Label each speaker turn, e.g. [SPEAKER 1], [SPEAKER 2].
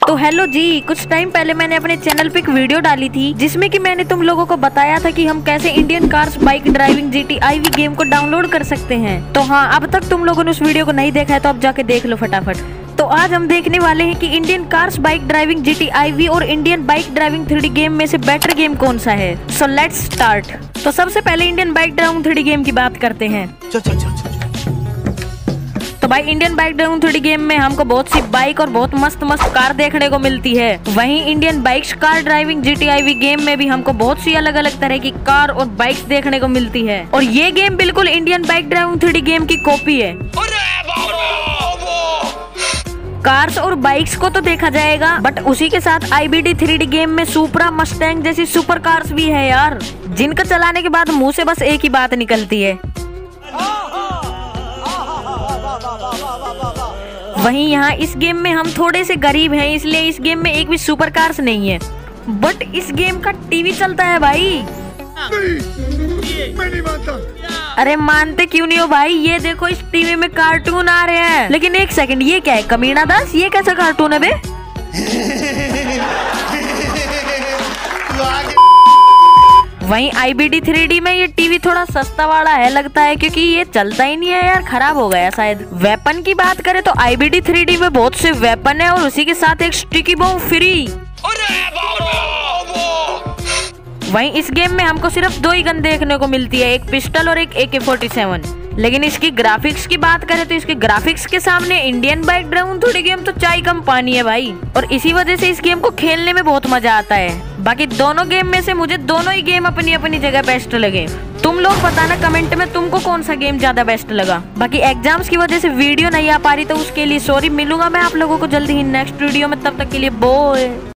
[SPEAKER 1] तो हेलो जी, कुछ टाइम पहले मैंने अपने चैनल पे एक वीडियो डाली थी जिसमें कि मैंने तुम लोगों को बताया था कि हम कैसे Indian cars bike driving GTI game को डाउनलोड कर सकते हैं। तो हाँ, अब तक तुम लोगों ने उस वीडियो को नहीं देखा है तो अब जाके देख लो फटाफट। तो आज हम देखने वाले हैं कि Indian cars bike driving GTI और Indian bike driving 3D game में से बेटर गेम कौन सा है। So let's start. तो सबसे पहले Indian bike driving 3D game की बात करते हैं। तो भाई Indian bike driving 3D game में हमको बहुत सी बाइक और बहुत मस्त मस्त कार देखने को मिलती है। वहीं Indian bikes car driving GTI game में भी हमको बहुत सी अलग अलग तरह की कार और बाइक्स देखने को मिलती है। और ये गेम बिल्कुल Indian bike driving 3D game की कॉपी है। कार्स और बाइक्स को तो देखा जाएगा, बट उसी के साथ IBD 3D गेम में सुपरा मस्टैंग जैसी सुपर कार्स भी है यार, जिनका चलाने के बाद मुंह से बस एक ही बात निकलती है। वहीं यहाँ इस गेम में हम थोड़े से गरीब हैं, इसलिए इस गेम में एक भी सुपर कार्स नहीं है। बट इस गेम का टीवी चलता है भाई।
[SPEAKER 2] मैं नहीं मानता।
[SPEAKER 1] अरे मानते क्यों नहीं हो भाई, ये देखो इस टीवी में कार्टून आ रहे हैं। लेकिन एक सेकंड, ये क्या है कमीना दास, ये कैसा कार्टून है बे? वहीं IBD 3D में ये टीवी थोड़ा सस्ता वाला है लगता है, क्योंकि ये चलता ही नहीं है यार, खराब हो गया शायद। वेपन की बात करें तो IBD 3D में बहुत से वेपन है और उसी के साथ एक स्टिकी बॉम्ब फ्री। वहीं इस गेम में हमको सिर्फ 2 ही गन देखने को मिलती है, एक पिस्टल और एक AK-47। लेकिन इसकी ग्राफिक्स की बात करें तो इसके ग्राफिक्स के सामने Indian bike driving 3D game तो चाय कम पानी है भाई। और इसी वजह से इस गेम को खेलने में बहुत मजा आता है। बाकी दोनों गेम में से मुझे दोनों ही गेम अपनी अपनी जगह बेस्ट लगे। तुम लोग बताना कमेंट में तुमको कौन सा गेम ज्यादा बेस्ट लगा। बाकी एग्जाम्स की वजह से वीडियो नहीं आ पा रही तो उसके लिए सॉरी। मिलूंगा मैं आप लोगों को जल्दी ही नेक्स्ट वीडियो में, तब तक के लिए बाय।